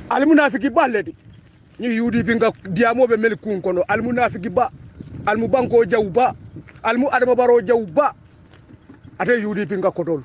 al munafiki balledi ni UDP nga diamobe mel kun kono al munafiki ba al mu banko jawba al mu adama baro jawba ate UDP nga kotol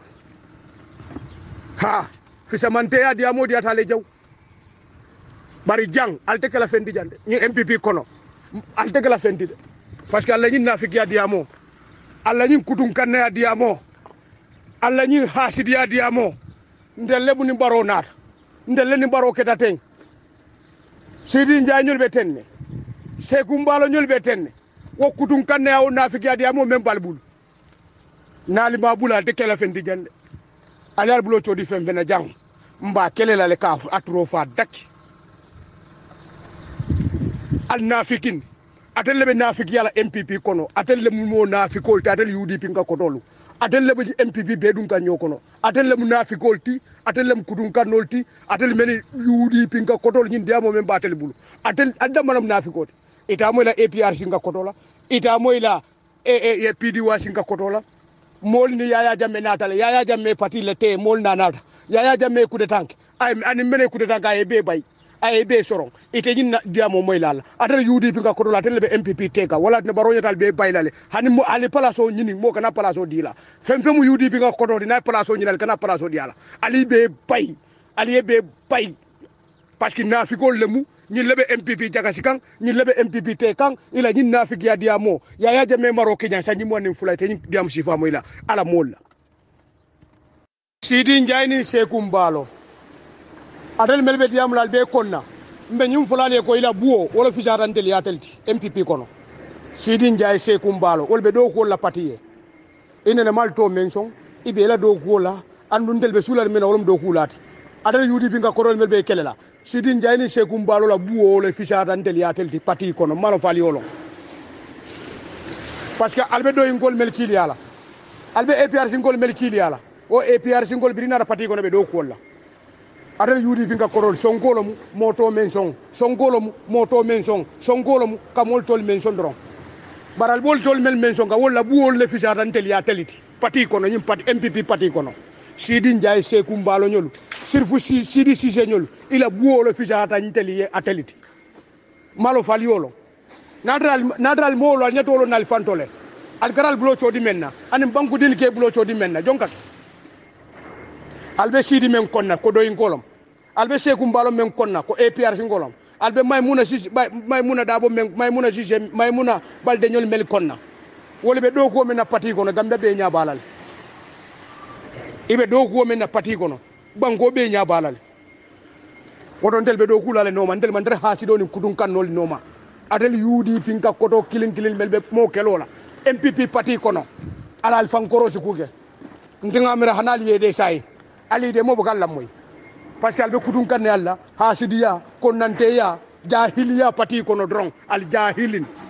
ha fisamante ya diamo di atale jaw bari jang al tekala fendi jande ni MPP kono al tekala fendi de parce que alla ni nafiki ya diamo alla ni kudun kanne ya diamo alla ni hasidi ya diamo ndelle bu ni baro nata ndelle ni baro ketaten Sidi Njay ñol be tenne Seku Mbalo ñol be tenne wo kutun kanne ya nafiki ya diamo même balbul nali ma bula de kala fendi jande alal bulo chodi fem fena jang mba kelela le ka atro fa dak al nafikin atel be nafik yala MPP kono atel le mo nafikol ta atel UDP nga ko dolu atel le be MPP be dun kan ñokono atel le nafikol ti atel le kudun kan nolti atel meni UDP nga ko dolu ñin diamo men batel bulu atel adda manam nafikoti ita moy la APRC nga ko dola ita moy la PD wa singa ko dola mol ni Yaya Jammeh natale Yaya Jammeh parti le te mol na nata Yaya Jammeh coup de tank ay ani mene coup de tank ay be bay ay be sorong ite ñin diamo moy lala atale UDP nga ko dola atale be MPP tega wala ne baro ñatal be bay lale hani mo ali palaso ñini mo kana palaso dila fem femu UDP nga ko do dina palaso ñinal kana palaso diala ali be bay ali be bay parce que nafikol lemu ñi lebe MPP jagasi kan ñi lebe MPP te kan ila ñi nafik ya diamo Yaya Jammeh maro Kenya sa ñi mo ni fulay te ñi diam sifa moy la ala mol la Sidi Njay ni Seku Mbalo adal melbe diam lal be konna mbe ñi fulale ko ila buo wala fisarantel ya telti MPP kono Sidi Njay Seku Mbalo wolbe do ko la patiye ina malto mention ibe la do ko la andundel be sulal men wolum do kulati adal UDP nga korol melbe kelela Sidi Njay ni Seku Mbalo la buo le fisarantel ya telti pati kono malo fali yolo parce que albe do ngol mel kili yala albe APRC ngol mel kili yala o APRC ngol birina pati kono be do ko la adal UDP nga korol sonkolo mu moto menson sonkolo mu moto menson sonkolo mu kamol tol menson dron baral bol tol mel menson ga wala buo le fisarantel ya telti pati kono nyim pati MPP pati kono Sidi Njay Seku Mbalo ñolu sirfu Sidi Cissé ñolu ila buo le fisata nteli ateliti malo faliolo nadral molo nyatolo nal fantole al garal blo chodi menna anim banku din ke blo chodi menna jonkat albe Sidi men konna ko doyin kolom albe Seku Mbalo men konna ko APRC ngolom albe maymuna dabo men maymuna Cissé maymuna balde ñol mel konna wala be do ko men na pati kono gambe be nyabalal ibe do ko men na pati kono banko be nya balal woton tel be do kulale no man tel man dere hasido ni kudun kan nol noma atel UDP pinka koto kilin melbe mo kelola MPP pati kono alal fankoro ci kuge ndinga mera hanali yede say ali de mo bugal lamoy parce que albe kudun kan ne alla hasidiya konante ya jahiliya pati kono dron al jahilin